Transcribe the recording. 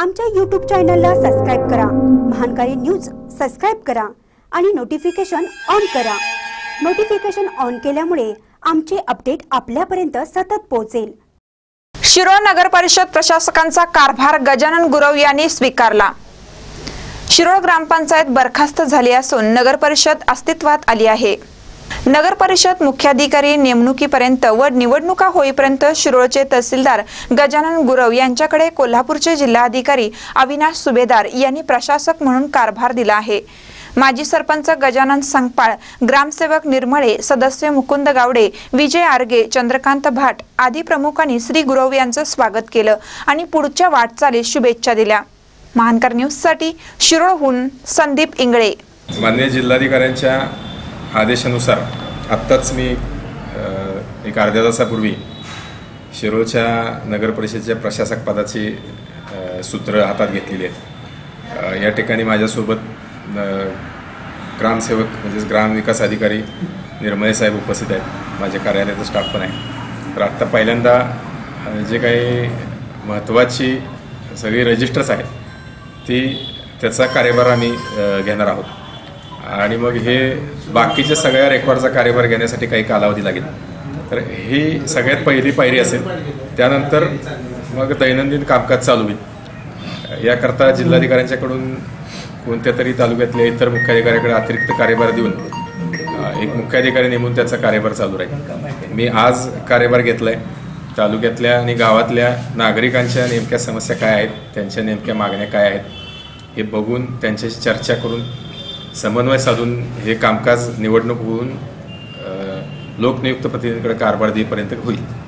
आमच्या YouTube चॅनलला subscribe करा, महानकारी न्यूज सबस्क्राइब करा आणि नोटिफिकेशन ऑन करा। नोटिफिकेशन ऑन केल्यामुळे आमचे अपडेट आपल्यापर्यंत सतत पोहोचेल। शिरोळ नगर परिषद प्रशासकांचा कारभार गजानन गुरव यांनी स्वीकारला। शिरोळ ग्रामपंचायत बरखास्त झाली असून नगर परिषद अस्तित्वात आली आहे। नगर परिषद मुख्याधिकारी नेमणुकीपर्यंत व निवडणुका होईपर्यंत शिरोळचे तहसीलदार गजानन गुरव यांच्याकडे कोल्हापूरचे जिल्हाधिकारी अविनाश सुभेदार यांनी प्रशासक म्हणून कारभार दिला आहे। माजी सरपंच गजानन संगपाळ, ग्रामसेवक निर्मळे, सदस्य मुकुंद गावडे, विजय आर्गे, चंद्रकांत भाट आदी प्रमुखांनी श्री गुरव यांचं स्वागत केलं आणि पुढच्या वाटचालीस शुभेच्छा दिल्या। महानकर न्यूजसाठी शिरोळहून संदीप इंगळे। माननीय जिल्हाधिकाऱ्यांच्या आदेशानुसार आत्ताच मी एक अर्ध्या तासापूर्वी शिरोळच्या नगर परिषदेच्या प्रशासक पदाची सूत्र हातात घेतलेली आहेत। या ठिकाणी माझ्यासोबत ग्रामसेवक म्हणजे ग्रामविकास अधिकारी निर्मळे साहेब उपस्थित आहेत। माझ्या कार्यालयाचा स्टाफ पण आहे। तर आत्ता पहिल्यांदा जे काही महत्त्वाची सगळी रजिस्टर्स आहेत त्याचा कार्यभार आम्ही घेणार आहोत आणि मग हे बाकीच्या सगळ्या रेकॉर्डचा कार्यभार घेण्यासाठी काही कालावधी लागेल। तर ही सगळ्यात पहिली पायरी असेल, त्यानंतर मग दैनंदिन कामकाज चालू होईल। याकरता जिल्हाधिकाऱ्यांच्याकडून कोणत्या तरी तालुक्यातल्या इतर मुख्याधिकाऱ्याकडे अतिरिक्त कार्यभार देऊन एक मुख्याधिकारी नेमून त्याचा कार्यभार चालू राहील। मी आज कार्यभार घेतला आहे। तालुक्यातल्या आणि गावातल्या नागरिकांच्या नेमक्या समस्या काय आहेत, त्यांच्या नेमक्या मागण्या काय आहेत हे बघून त्यांच्याशी चर्चा करून समन्वय साधून हे कामकाज निवडणूक होऊन लोकनियुक्त प्रतिनिधींकडे कारभार देईपर्यंत होईल।